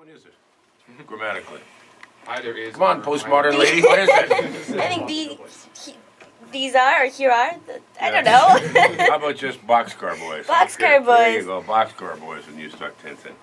What is it? Grammatically. Either is. Come on, postmodern lady. What is it? I think these are, or here are. I don't know. How about just Boxcar Boys? Boxcar Okay, there you Boys. go, Boxcar Boys and Newstalk 1010.